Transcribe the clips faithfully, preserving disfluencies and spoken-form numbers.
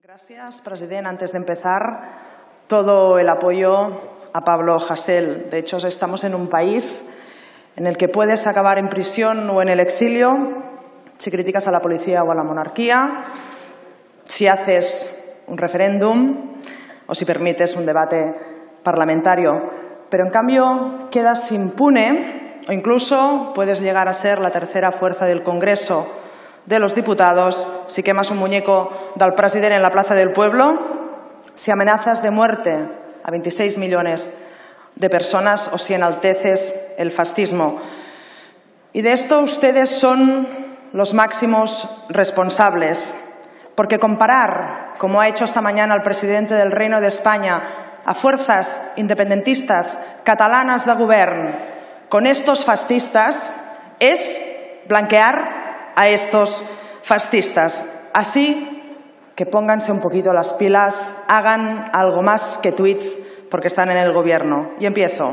Gracias, presidente. Antes de empezar, todo el apoyo a Pablo Hasél. De hecho, estamos en un país en el que puedes acabar en prisión o en el exilio si criticas a la policía o a la monarquía, si haces un referéndum o si permites un debate parlamentario. Pero, en cambio, quedas impune o incluso puedes llegar a ser la tercera fuerza del Congreso de los Diputados si quemas un muñeco del president en la Plaza del Pueblo, si amenazas de muerte a veintiséis millones de personas o si enalteces el fascismo. Y de esto ustedes son los máximos responsables, porque comparar, como ha hecho esta mañana el presidente del Reino de España, a fuerzas independentistas catalanas de govern con estos fascistas es blanquear a estos fascistas. Así que pónganse un poquito las pilas, hagan algo más que tweets porque están en el gobierno. Y empiezo.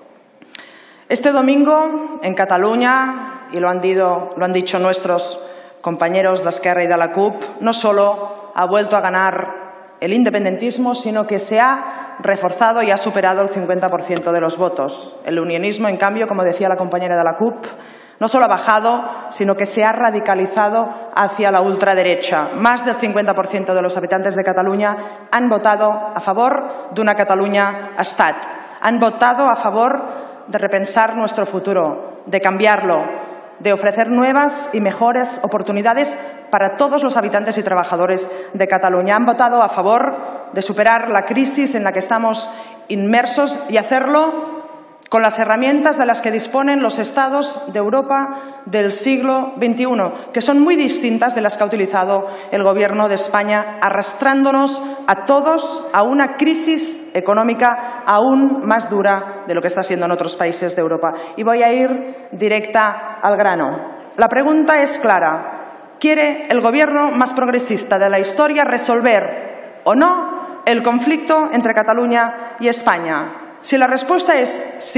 Este domingo en Cataluña, y lo han, dicho, lo han dicho nuestros compañeros de Esquerra y de la C U P, no solo ha vuelto a ganar el independentismo, sino que se ha reforzado y ha superado el cincuenta por ciento de los votos. El unionismo, en cambio, como decía la compañera de la C U P, no solo ha bajado, sino que se ha radicalizado hacia la ultraderecha. Más del cincuenta por ciento de los habitantes de Cataluña han votado a favor de una Cataluña-Estat. Han votado a favor de repensar nuestro futuro, de cambiarlo, de ofrecer nuevas y mejores oportunidades para todos los habitantes y trabajadores de Cataluña. Han votado a favor de superar la crisis en la que estamos inmersos y hacerlo con las herramientas de las que disponen los estados de Europa del siglo veintiuno, que son muy distintas de las que ha utilizado el Gobierno de España, arrastrándonos a todos a una crisis económica aún más dura de lo que está siendo en otros países de Europa. Y voy a ir directa al grano. La pregunta es clara. ¿Quiere el Gobierno más progresista de la historia resolver o no el conflicto entre Cataluña y España? Si la respuesta es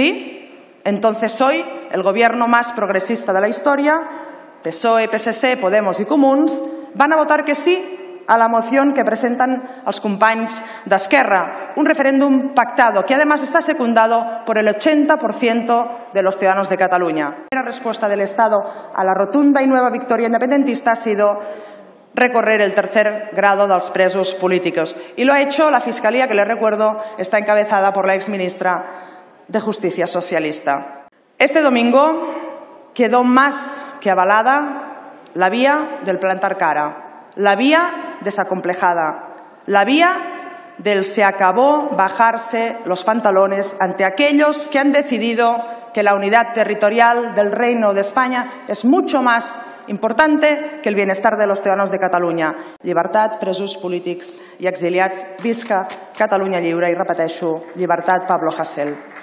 sí, entonces hoy el Gobierno más progresista de la historia, P S O E, P S C, Podemos y Comuns, van a votar que sí a la moción que presentan els companys d'Esquerra, un referéndum pactado que además está secundado por el ochenta por ciento de los ciudadanos de Cataluña. La respuesta del Estado a la rotunda y nueva victoria independentista ha sido recorrer el tercer grado de los presos políticos. Y lo ha hecho la Fiscalía, que les recuerdo está encabezada por la exministra de Justicia socialista. Este domingo quedó más que avalada la vía del plantar cara, la vía desacomplejada, la vía del se acabó bajarse los pantalones ante aquellos que han decidido que la unidad territorial del Reino de España es mucho más importante que el bienestar de los ciudadanos de Catalunya. Llibertat, presos polítics i exiliats. Visca Catalunya lliure i, repeteixo, llibertat Pablo Hasél.